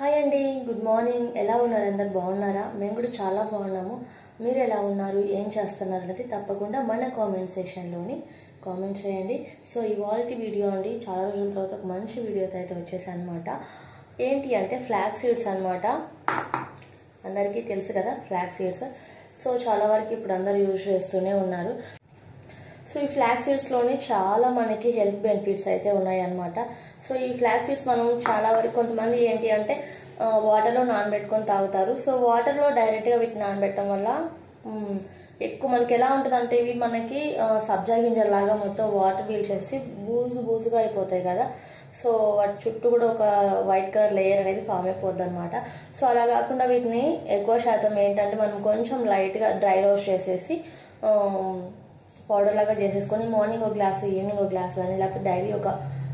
Hi అండి, good morning. ఎలా ఉన్నారు? అందరు బాగున్నారా? మేము కూడా చాలా బాగున్నాము. మీరు ఎలా ఉన్నారు, ఏం చేస్తున్నారు అనేది తప్పకుండా మన కామెంట్ సెక్షన్లోని కామెంట్ చేయండి. సో ఇవాల్టి వీడియో అండి, చాలా రోజుల తర్వాత ఒక మంచి వీడియోతో అయితే వచ్చేసాను అనమాట. ఏంటి అంటే ఫ్లాక్స్ సీడ్స్ అనమాట. అందరికీ తెలుసు కదా ఫ్లాక్స్ సీడ్స్. సో చాలా వరకు ఇప్పుడు అందరూ యూజ్ చేస్తూనే ఉన్నారు. సో ఈ ఫ్లాక్స్ సీడ్స్లోని చాలా మనకి హెల్త్ బెనిఫిట్స్ అయితే ఉన్నాయి అన్నమాట. సో ఈ ఫ్లాక్స్ సీడ్స్ మనం చాలా వరకు కొంతమంది ఏంటి అంటే వాటర్లో నానబెట్టుకొని తాగుతారు. సో వాటర్లో డైరెక్ట్గా వీటిని నానబెట్టడం వల్ల ఎక్కువ మనకి ఎలా ఉంటుంది అంటే ఇవి మనకి సబ్జా గింజలాగా మొత్తం వాటర్ పీల్చేసి బూజుగా అయిపోతాయి కదా. సో వాటి చుట్టూ కూడా ఒక వైట్ కలర్ లేయర్ అనేది ఫామ్ అయిపోద్ది అనమాట. సో అలా కాకుండా వీటిని ఎక్కువ శాతం ఏంటంటే మనం కొంచెం లైట్గా డ్రై రోస్ట్ చేసేసి పౌడర్ లాగా చేసేసుకొని మార్నింగ్ ఒక గ్లాసు, ఈవినింగ్ ఒక గ్లాసు కానీ లేకపోతే డైలీ ఒక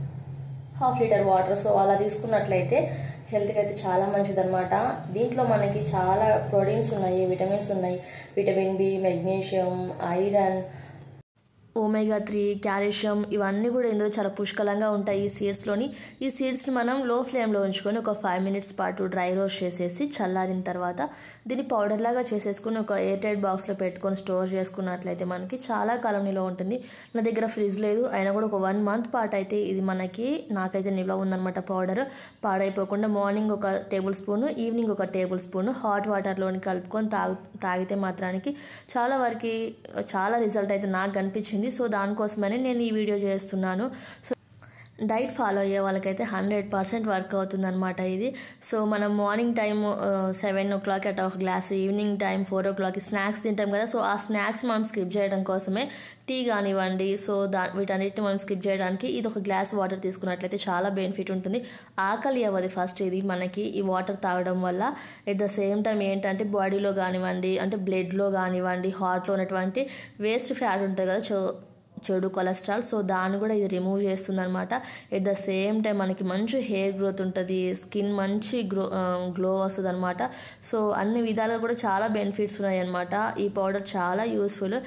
½ లీటర్ వాటర్ సో అలా తీసుకున్నట్లయితే హెల్త్కి అయితే చాలా మంచిది అనమాట. దీంట్లో మనకి చాలా ప్రోటీన్స్ ఉన్నాయి, విటమిన్స్ ఉన్నాయి. Vitamin B, magnesium, iron, omega 3, calcium ఇవన్నీ కూడా ఇందులో చాలా పుష్కలంగా ఉంటాయి ఈ సీడ్స్లోని. ఈ సీడ్స్ని మనం లో ఫ్లేమ్లో ఉంచుకొని ఒక 5 minutes పాటు డ్రై రోస్ట్ చేసేసి చల్లారిన తర్వాత దీన్ని పౌడర్ లాగా చేసేసుకుని ఒక ఎయిర్ టైట్ బాక్స్లో పెట్టుకొని స్టోర్ చేసుకున్నట్లయితే మనకి చాలా కాలం నిల్వ ఉంటుంది. నా దగ్గర ఫ్రిడ్జ్ లేదు, అయినా కూడా ఒక 1 month పాటు అయితే ఇది నాకైతే నిల్వ ఉందన్నమాట. పౌడర్ పాడైపోకుండా మార్నింగ్ ఒక టేబుల్ స్పూన్, ఈవినింగ్ ఒక టేబుల్ స్పూన్ హాట్ వాటర్లోని కలుపుకొని తాగితే మాత్రానికి చాలా రిజల్ట్ అయితే నాకు కనిపించింది. సో దానికోసమని నేను ఈ వీడియో చేస్తున్నాను. సో డైట్ ఫాలో అయ్యే వాళ్ళకైతే 100% వర్క్ అవుతుంది అనమాట ఇది. సో మనం మార్నింగ్ టైం 7 o'clock అట్లా ఒక glass, evening time 4 o'clock snacks తింటాం కదా. సో ఆ స్నాక్స్ మనం స్కిప్ చేయడం కోసమే టీ కానివ్వండి, సో వీటన్నిటిని మనం స్కిప్ చేయడానికి ఇది ఒక గ్లాస్ వాటర్ తీసుకున్నట్లయితే చాలా బెనిఫిట్ ఉంటుంది. ఆకలి అవ్వదు ఫస్ట్ ఇది మనకి ఈ వాటర్ తాగడం వల్ల. ఎట్ ద సేమ్ టైం ఏంటంటే బాడీలో కానివ్వండి, అంటే బ్లడ్లో కానివ్వండి, హార్ట్లో ఉన్నటువంటి వేస్ట్ ఫ్యాట్ ఉంటుంది కదా, చెడు కొలెస్ట్రాల్, సో దాన్ని కూడా ఇది రిమూవ్ చేస్తుంది అనమాట. ఎట్ ద సేమ్ టైం మనకి మంచి హెయిర్ గ్రోత్ ఉంటుంది, స్కిన్ మంచి గ్లో వస్తుంది అనమాట. సో అన్ని విధాలుగా కూడా చాలా బెనిఫిట్స్ ఉన్నాయి అనమాట. ఈ పౌడర్ చాలా యూస్ఫుల్.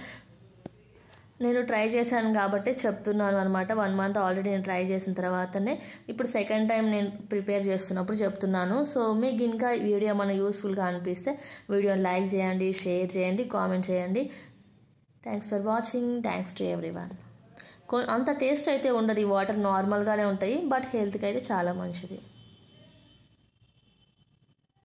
నేను ట్రై చేశాను కాబట్టి చెప్తున్నాను అనమాట. 1 month ఆల్రెడీ నేను ట్రై చేసిన తర్వాతనే ఇప్పుడు సెకండ్ టైం నేను ప్రిపేర్ చేస్తున్నప్పుడు చెప్తున్నాను. సో మీకు ఇంకా వీడియో మన యూస్ఫుల్గా అనిపిస్తే వీడియోని లైక్ చేయండి, షేర్ చేయండి, కామెంట్ చేయండి. Thanks for watching. Thanks to everyone. అంత టేస్ట్ అయితే ఉండదు, ఈ వాటర్ నార్మల్గానే ఉంటాయి, బట్ హెల్త్కి అయితే చాలా మంచిది.